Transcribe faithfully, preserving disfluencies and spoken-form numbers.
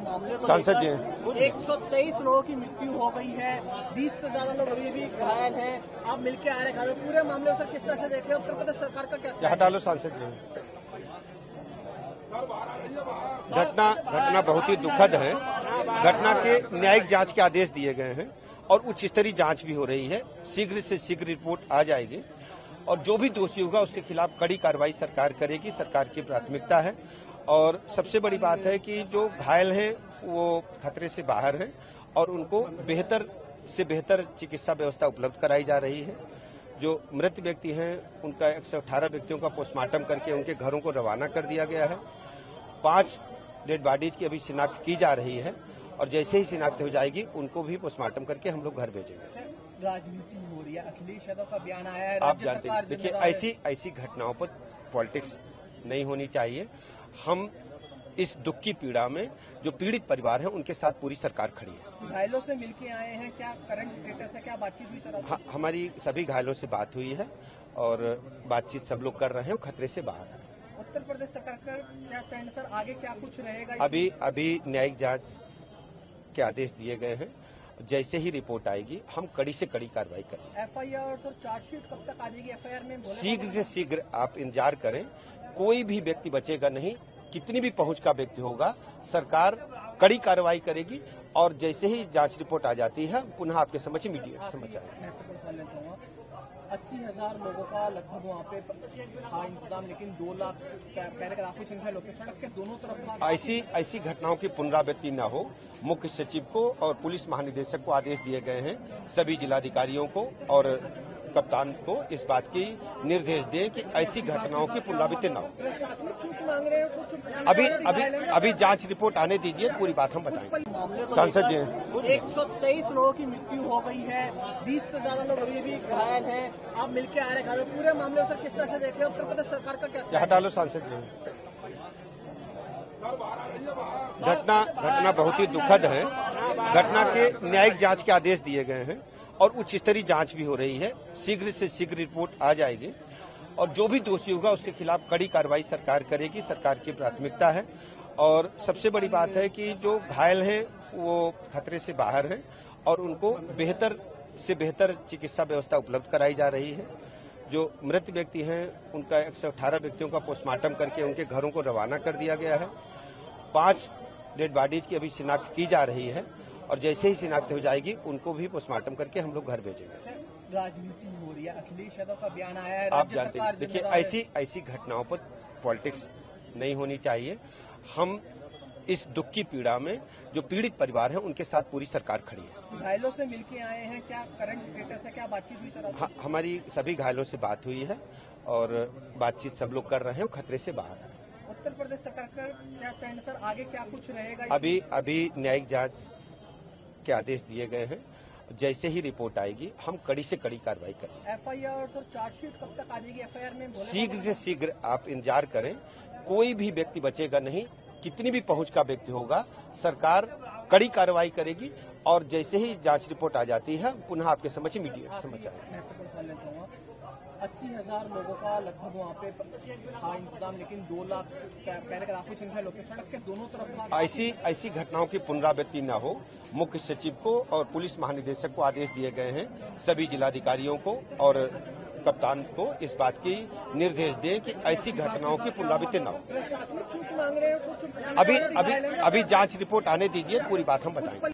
मामले को सांसद जी एक सौ तेईस लोगों की मृत्यु हो गई है, बीस से ज्यादा लोग अभी भी घायल हैं। आप मिलके आ रहे हैं, पूरे मामले को सर किस तरह से देख रहे हैं? उत्तर प्रदेश सरकार का क्या हटा लो सांसद जी। घटना घटना बहुत ही दुखद है। घटना के न्यायिक जांच के आदेश दिए गए हैं और उच्च स्तरीय जांच भी हो रही है। शीघ्र से शीघ्र रिपोर्ट आ जाएगी और जो भी दोषी होगा उसके खिलाफ कड़ी कार्रवाई सरकार करेगी। सरकार की प्राथमिकता है। और सबसे बड़ी बात है कि जो घायल हैं वो खतरे से बाहर हैं और उनको बेहतर से बेहतर चिकित्सा व्यवस्था उपलब्ध कराई जा रही है। जो मृत व्यक्ति हैं उनका एक सौ अठारह व्यक्तियों का पोस्टमार्टम करके उनके घरों को रवाना कर दिया गया है। पांच डेड बॉडीज की अभी शिनाख्त की जा रही है और जैसे ही शिनाख्त हो जाएगी उनको भी पोस्टमार्टम करके हम लोग घर भेजेंगे। राजनीति हो रही है, अखिलेश यादव का बयान आया है, आप जानते हैं, देखिए ऐसी ऐसी घटनाओं पर पॉलिटिक्स नहीं होनी चाहिए। हम इस दुख की पीड़ा में जो पीड़ित परिवार है उनके साथ पूरी सरकार खड़ी है। घायलों से मिलके आए हैं, क्या करंट स्टेटस है, क्या बातचीत हुई तरह? हाँ, हमारी सभी घायलों से बात हुई है और बातचीत सब लोग कर रहे हैं, खतरे से बाहर है। उत्तर प्रदेश सरकार का क्या स्टैंड सर, आगे क्या कुछ रहेगा? अभी अभी न्यायिक जांच के आदेश दिए गए हैं। जैसे ही रिपोर्ट आएगी हम कड़ी से कड़ी कार्रवाई करेंगे। एफआईआर और चार्जशीट कब तक आ जाएगी? एफआईआर में शीघ्र से शीघ्र आप इंतजार करें। कोई भी व्यक्ति बचेगा नहीं। कितनी भी पहुंच का व्यक्ति होगा सरकार कड़ी कार्रवाई करेगी और जैसे ही जांच रिपोर्ट आ जाती है पुनः आपके समझ मीडिया समझ आएगा। अस्सी हजार लोगों का लगभग वहाँ पे था इंतजाम, लेकिन दो लाख पहले काफी संख्या लोग सड़क के दोनों तरफ। ऐसी ऐसी घटनाओं की पुनरावृत्ति न हो, मुख्य सचिव को और पुलिस महानिदेशक को आदेश दिए गए हैं, सभी जिलाधिकारियों को और कप्तान को इस बात की निर्देश दें कि ऐसी घटनाओं की पुनरावृत्ति न हो। प्रशासनिक छूट मांग रहे हैं कुछ? अभी अभी अभी जांच रिपोर्ट आने दीजिए, पूरी बात हम बताएंगे। सांसद जी एक सौ तेईस लोगों की मृत्यु हो गई है, बीस से ज्यादा लोग अभी भी घायल हैं। आप मिलके आ रहे हैं, पूरे मामले को सर किस तरह से देख रहे हैं? उत्तर प्रदेश सरकार का क्या? हटा लो सांसद जी। घटना घटना बहुत ही दुखद है। घटना के न्यायिक जांच के आदेश दिए गए हैं और उच्च स्तरीय जांच भी हो रही है। शीघ्र से शीघ्र रिपोर्ट आ जाएगी और जो भी दोषी होगा उसके खिलाफ कड़ी कार्रवाई सरकार करेगी। सरकार की प्राथमिकता है। और सबसे बड़ी बात है कि जो घायल हैं वो खतरे से बाहर हैं और उनको बेहतर से बेहतर चिकित्सा व्यवस्था उपलब्ध कराई जा रही है। जो मृत व्यक्ति हैं उनका एक सौ अठारह व्यक्तियों का पोस्टमार्टम करके उनके घरों को रवाना कर दिया गया है। पांच डेड बॉडीज की अभी शिनाख्त की जा रही है और जैसे ही शिनाख्त हो जाएगी उनको भी पोस्टमार्टम करके हम लोग घर भेजेंगे। राजनीति हो रही है, अखिलेश यादव का बयान आया है, आप जानते हैं, देखिए ऐसी ऐसी घटनाओं पर पॉलिटिक्स नहीं होनी चाहिए। हम इस दुख की पीड़ा में जो पीड़ित परिवार है उनके साथ पूरी सरकार खड़ी है। घायलों से मिलके आए हैं, क्या करंट स्टेटस है, क्या बातचीत हुई तरह? हाँ, हमारी सभी घायलों से बात हुई है और बातचीत सब लोग कर रहे हैं, खतरे से बाहर है। उत्तर प्रदेश सरकार का क्या स्टैंड सर, आगे क्या कुछ रहेगा? अभी अभी न्यायिक जांच के आदेश दिए गए हैं। जैसे ही रिपोर्ट आएगी हम कड़ी से कड़ी कार्रवाई करेंगे। एफआईआर और चार्जशीट कब तक आ जाएगी? एफआईआर में शीघ्र से शीघ्र आप इंतजार करें। कोई भी व्यक्ति बचेगा नहीं। कितनी भी पहुंच का व्यक्ति होगा सरकार कड़ी कार्रवाई करेगी और जैसे ही जांच रिपोर्ट आ जाती है पुनः आपके समझ मीडिया समझ आएगा। अस्सी हजार लोगों का लगभग वहाँ पे था इंतजाम, लेकिन दो लाख पहले काफी संख्या लोग सड़क के दोनों तरफ। ऐसी ऐसी घटनाओं की पुनरावृत्ति न हो, मुख्य सचिव को और पुलिस महानिदेशक को आदेश दिए गए हैं, सभी जिलाधिकारियों को और कप्तान को इस बात की निर्देश दें कि ऐसी घटनाओं की पुनरावृत्ति न हो। प्रशासनिक छूट मांग रहे हैं कुछ? अभी अभी अभी जांच रिपोर्ट आने दीजिए, पूरी बात हम बताएंगे।